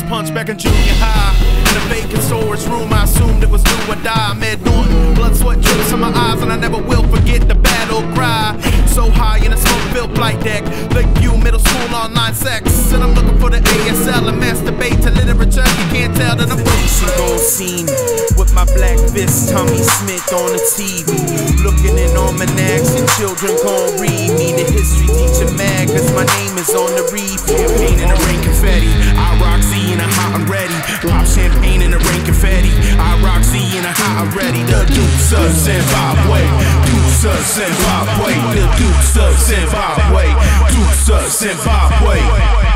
punch back in junior high. In a vacant storage room, I assumed it was do or die. Med Norton, blood, sweat drips from my eyes, and I never will forget the battle cry. So high in a smoke-filled flight deck, Lakeview Middle School online sex, and I'm looking for the ASL and masturbate to literature. You can't tell that I'm She gon' see me with my black fist, Tommy Smith on the TV, looking in almanacs, and children gon' read me. The history teacher mad, cause my name is on the reef. Champagne in the rain, confetti. I rock Z in a hot and ready. Pop champagne in the rain, confetti. I rock Z in a hot and ready. The Dukes of Zimbabwe. Dukes of Zimbabwe. The Dukes of Zimbabwe. Dukes of Zimbabwe.